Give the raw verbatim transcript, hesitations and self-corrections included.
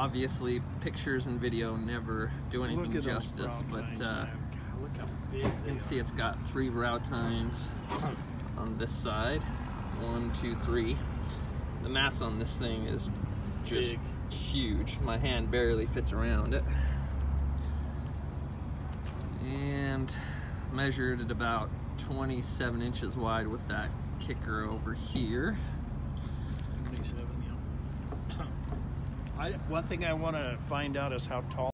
obviously pictures and video never do anything justice, but uh, God, look how big you can see it's got three brow tines on this side. One, two, three. The mass on this thing is just big. Huge. My hand barely fits around it. And measured at about twenty-seven inches wide with that kicker over here. twenty-seven, yeah. I, one thing I want to find out is how tall